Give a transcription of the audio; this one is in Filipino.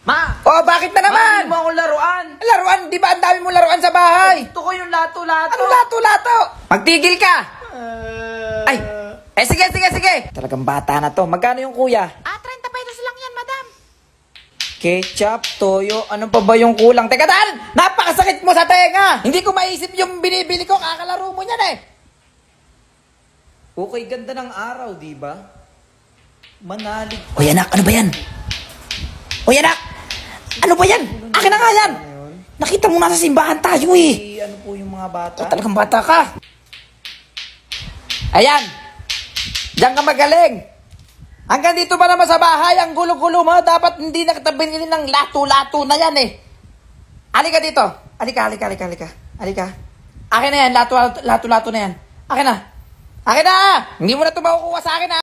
Ma! Oh, bakit na naman? Hindi mo akong laruan. Laruan, di ba ang dami mo laruan sa bahay? Gusto ko yung lato-lato. Ano lato-lato? Magtigil ka! Ay! Sige. Talagang bata na to. Magkano yung kuya? 30 pesos lang yan, madam. Ketchup, toyo, ano pa ba yung kulang? Teka, Dan! Napakasakit mo sa tenga! Hindi ko maisip yung binibili ko, kakalaro mo niyan eh! Okay, ganda ng araw, di ba? Manalig. Oy, anak, ano ba yan? Oy, anak! Ano ba yan? Akin na nga yan! Nakita mo nasa simbahan tayo eh! Ano po yung mga bata? Talagang bata ka! Ayan! Diyan ka magaling! Hanggang dito ba naman sa bahay, ang gulo-gulo mo, dapat hindi na kita binili ng lato-lato na yan eh. Halika dito. Halika. Akin na yan, lato-lato na yan. Akin na. Hindi mo na ito makukuha sa akin ha.